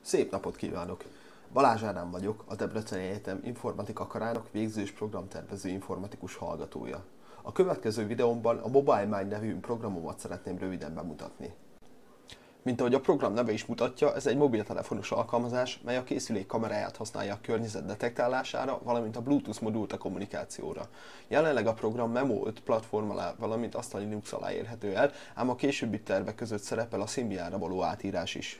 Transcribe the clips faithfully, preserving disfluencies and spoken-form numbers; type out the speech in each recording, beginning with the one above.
Szép napot kívánok! Balázs Ádám vagyok, a Debreceni Egyetem informatika karának végzős programtervező informatikus hallgatója. A következő videómban a Mobilemind nevű programomat szeretném röviden bemutatni. Mint ahogy a program neve is mutatja, ez egy mobiltelefonos alkalmazás, mely a készülék kameráját használja a környezet detektálására, valamint a Bluetooth modult a kommunikációra. Jelenleg a program Memo öt platform alá, valamint azt a Linux alá érhető el, ám a későbbi tervek között szerepel a Symbianra való átírás is.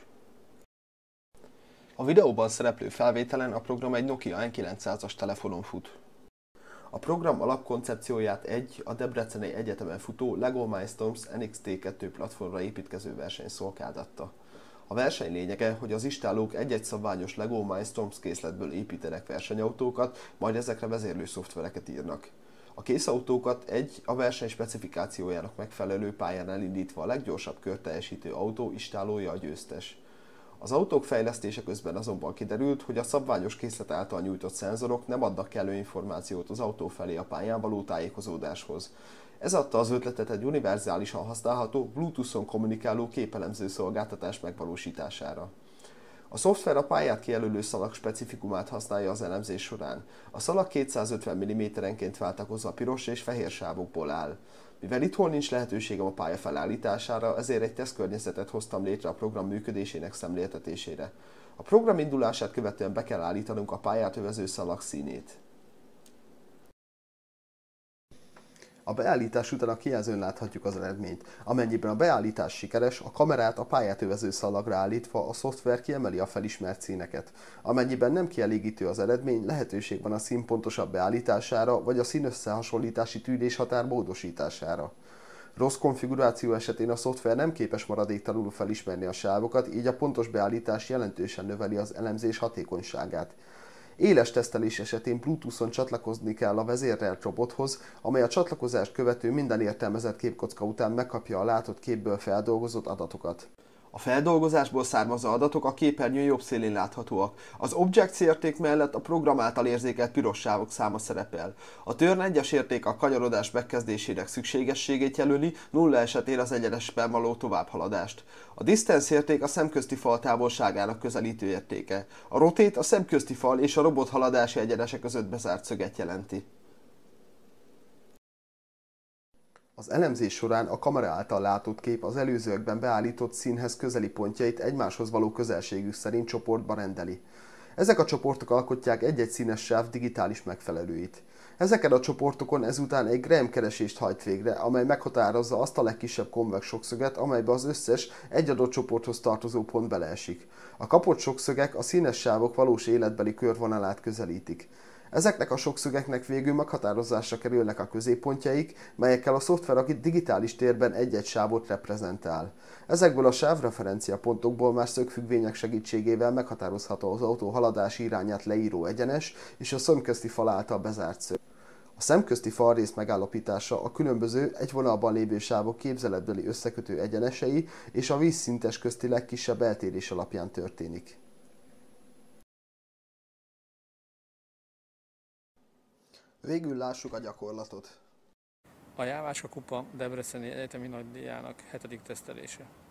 A videóban szereplő felvételen a program egy Nokia N kilencszázas telefonon fut. A program alapkoncepcióját egy a Debreceni Egyetemen futó LEGO Mindstorms N X T kettő platformra építkező verseny szolgáltatta. A verseny lényege, hogy az istálók egy-egy szabványos LEGO Mindstorms készletből építenek versenyautókat, majd ezekre vezérlő szoftvereket írnak. A készautókat egy a verseny specifikációjának megfelelő pályán elindítva a leggyorsabb kört teljesítő autó istálója a győztes. Az autók fejlesztése közben azonban kiderült, hogy a szabványos készlet által nyújtott szenzorok nem adnak kellő információt az autó felé a pályán való tájékozódáshoz. Ez adta az ötletet egy univerzálisan használható, Bluetooth-on kommunikáló képelemző szolgáltatás megvalósítására. A szoftver a pályát kijelölő szalag specifikumát használja az elemzés során. A szalag kétszázötven milliméterenként váltakozva piros és fehér sávokból áll. Mivel itthon nincs lehetőségem a pálya felállítására, ezért egy tesztkörnyezetet hoztam létre a program működésének szemléltetésére. A program indulását követően be kell állítanunk a pályát övező szalag színét. A beállítás után a kijelzőn láthatjuk az eredményt. Amennyiben a beállítás sikeres, a kamerát a pályát övező szalagra állítva a szoftver kiemeli a felismert színeket. Amennyiben nem kielégítő az eredmény, lehetőség van a szín pontosabb beállítására, vagy a színösszehasonlítási tűdéshatár módosítására. Rossz konfiguráció esetén a szoftver nem képes maradéktalanul felismerni a sávokat, így a pontos beállítás jelentősen növeli az elemzés hatékonyságát. Éles tesztelés esetén Bluetooth-on csatlakozni kell a vezérelt robothoz, amely a csatlakozást követő minden értelmezett képkocka után megkapja a látott képből feldolgozott adatokat. A feldolgozásból származó adatok a képernyő jobb szélén láthatóak. Az objects érték mellett a program által érzékelt piros sávok száma szerepel. A turn egyes érték a kanyarodás megkezdésének szükségességét jelöli, nulla esetén az egyenesben való továbbhaladást. A distance érték a szemközti fal távolságának közelítő értéke. A rotate a szemközti fal és a robot haladási egyenese között bezárt szöget jelenti. Az elemzés során a kamera által látott kép az előzőekben beállított színhez közeli pontjait egymáshoz való közelségük szerint csoportba rendeli. Ezek a csoportok alkotják egy-egy színes sáv digitális megfelelőit. Ezeken a csoportokon ezután egy Graham keresést hajt végre, amely meghatározza azt a legkisebb konvex sokszöget, amelybe az összes egy adott csoporthoz tartozó pont beleesik. A kapott sokszögek a színes sávok valós életbeli körvonalát közelítik. Ezeknek a sokszögeknek végül meghatározásra kerülnek a középpontjaik, melyekkel a szoftver a digitális térben egy-egy sávot reprezentál. Ezekből a sávreferencia pontokból más szögfüggvények segítségével meghatározható az autó haladási irányát leíró egyenes és a szemközti fal által bezárt szög. A szemközti falrész megállapítása a különböző egy vonalban lévő sávok képzeletbeli összekötő egyenesei és a vízszintes közti legkisebb eltérés alapján történik. Végül lássuk a gyakorlatot. A Jávácska kupa Debreceni Egyetemi nagydíjának hetedik tesztelése.